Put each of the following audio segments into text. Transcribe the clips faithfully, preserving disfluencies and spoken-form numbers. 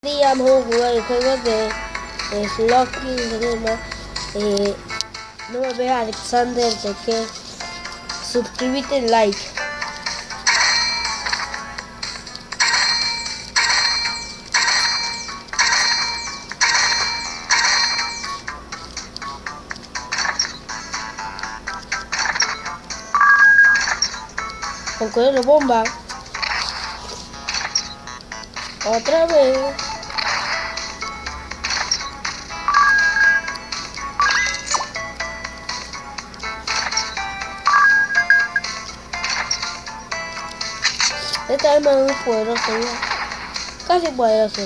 día vamos a jugar el juego de eh, Slocky, eh, no me vea Alexander de que suscríbete y like. Con cuidado la bomba. Otra vez. Esta arma es muy poderosa, ya. Casi poderosa.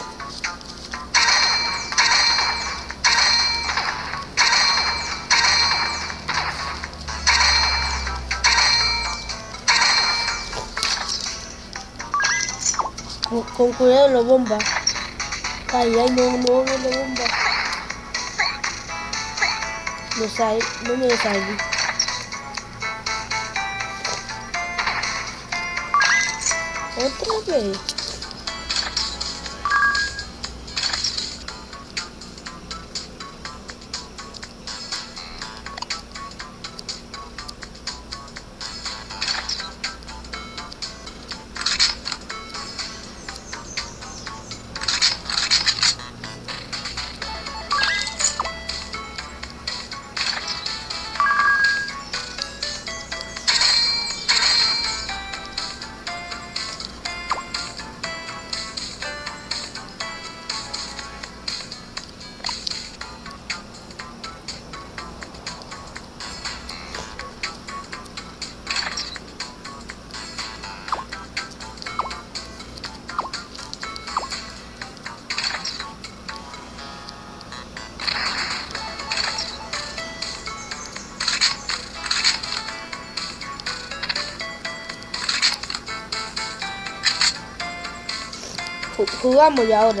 Con, con cuidado la bomba. Ay, ay, no, no, no, la bomba. No sale, no me sale. Otra vez. Jugamos ya ahora.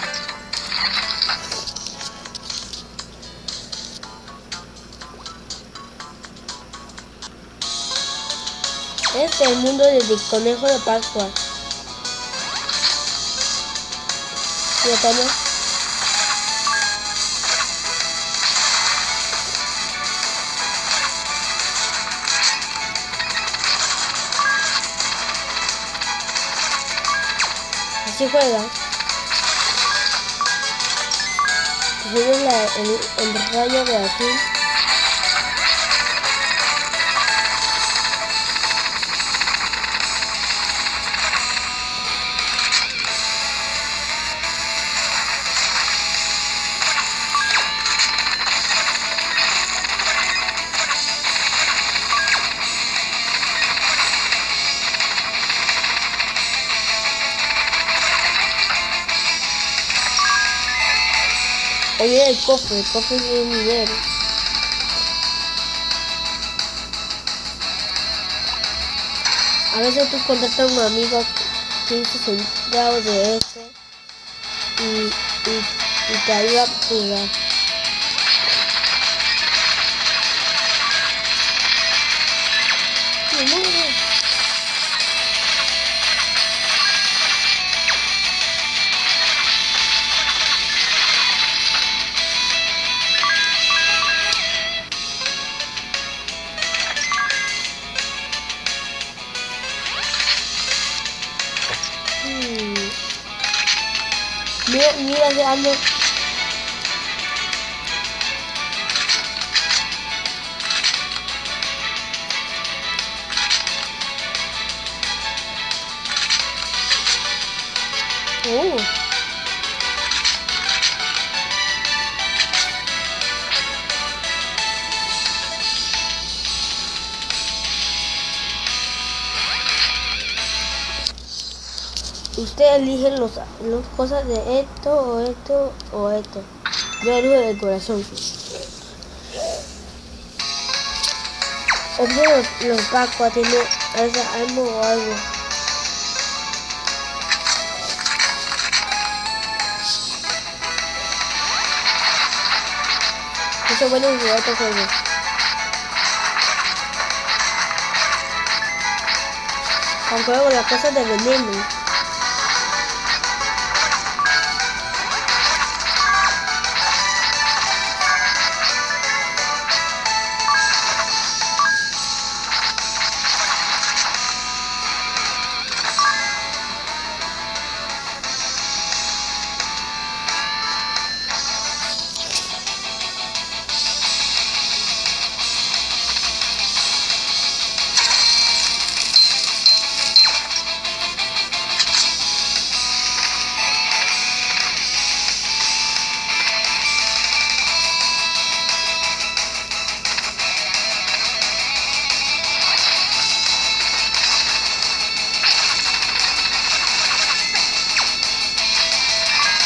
Este es el mundo del conejo de Pascua. ¿Ya estamos? Así juega. Juega la, el, el rayo de azul. Oye, el cofre, el cofre de nivel. A veces tú contactas a un amigo que dice centavo de ese y, y, y te ayuda a jugar. ¡Me muero! Mira, mira de ando. Oh. Usted elige los, los cosas de esto o esto o esto. Yo elijo el corazón. Obvio los, los Pascua tiene esa algo o algo. Eso es bueno jugar este juego. Con juego las cosas de veneno.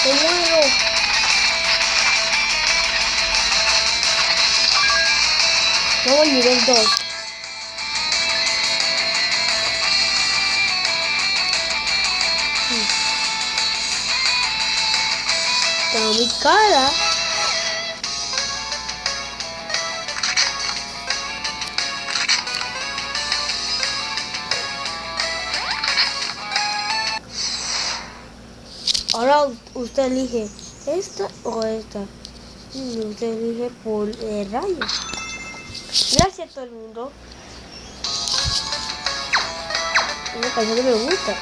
¡Me muero! Vamos al nivel dos. Tengo mi cara. Ahora usted elige esta o esta. Y usted elige por el rayo. Gracias a todo el mundo. Una canción que me gusta.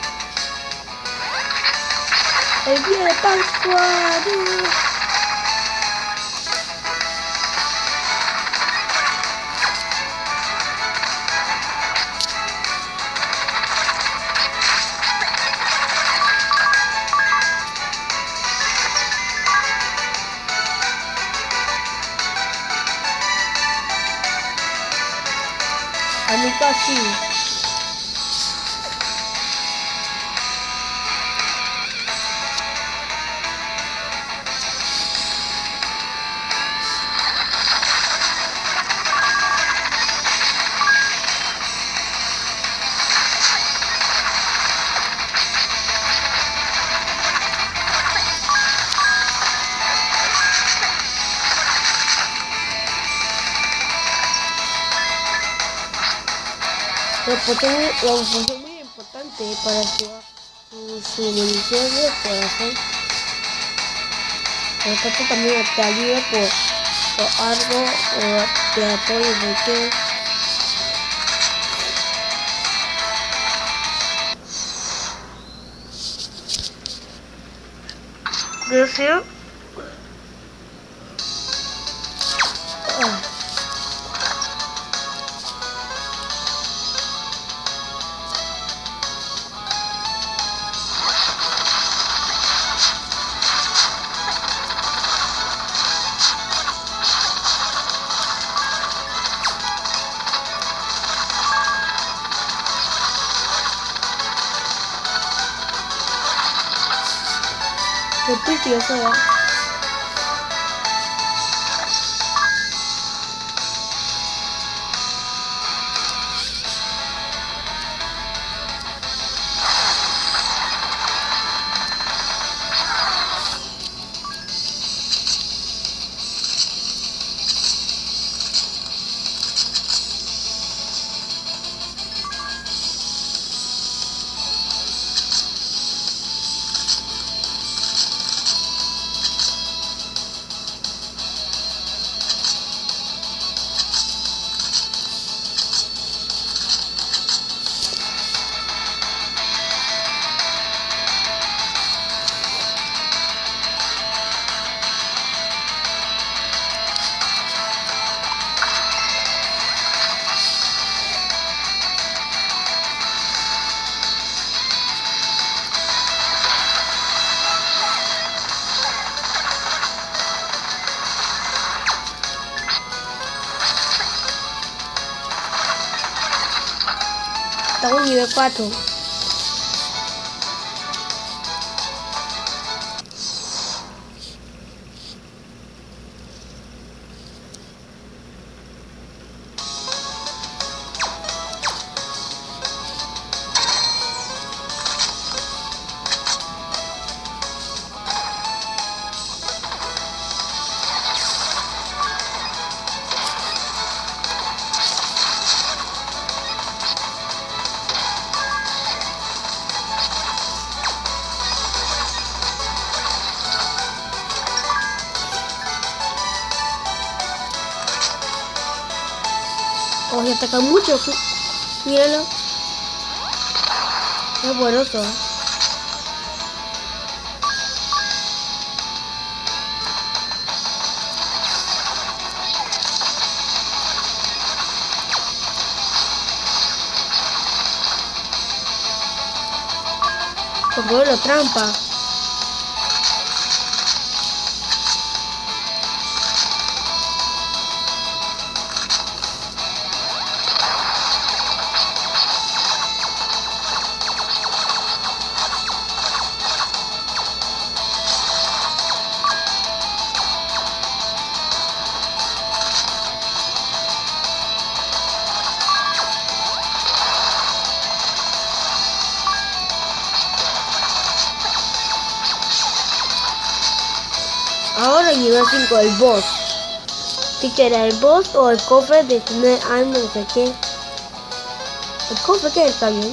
El día de Pascua. A mí casi. La función muy importante para activar su, su munición de corazón. Por lo tanto también te ayuda por, por algo o te apoya de que deseo. Ah. Repite, o sea. Estamos en nivel cuatro. Oh, se ataca mucho. Míralo. Es buenoso. Como la trampa. Ahora nivel cinco, el boss. Si quieres el boss o el cofre de tener alma, no sé qué. El cofre que está bien.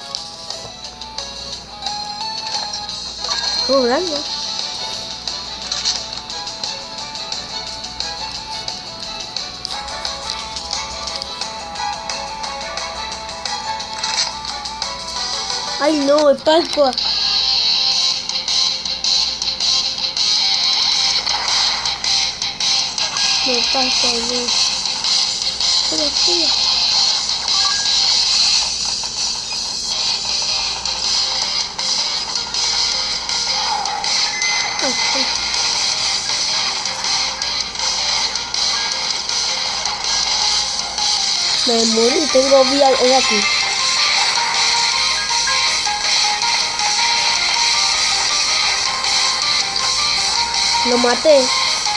Como grande. Ay no, el Pascua. No, Pascua, no. Espera, espera. Me morí, tengo vida es aquí. Lo maté.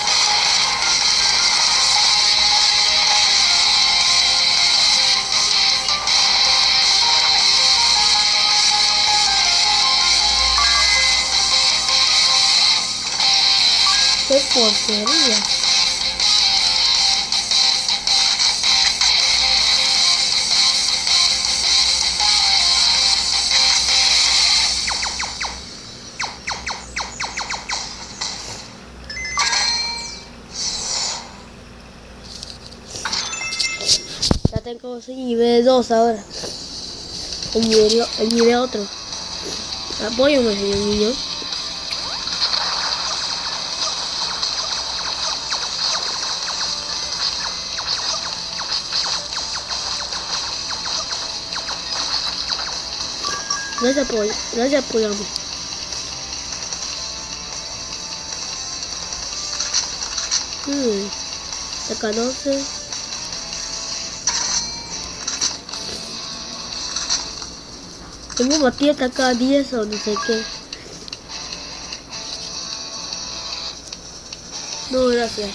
Qué porquería. Ya tengo nivel dos ahora. El nivel, el nivel otro. Apóyame, señor niño. Gracias por, gracias por apoyarme. Hmm. Acá doce. Tengo batida acá diez o no sé qué. No, gracias.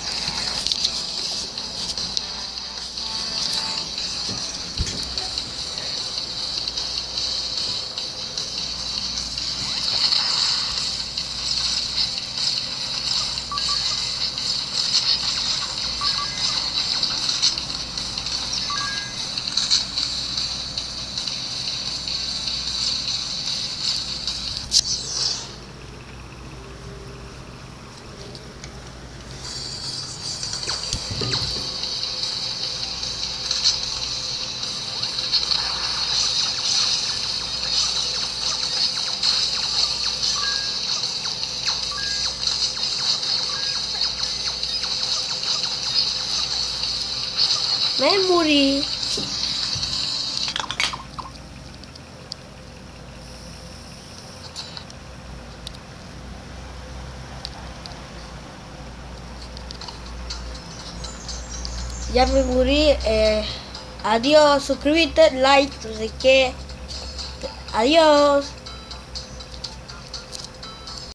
Me morí. Ya me morí. Eh, adiós, suscríbete, like, no sé qué. Adiós.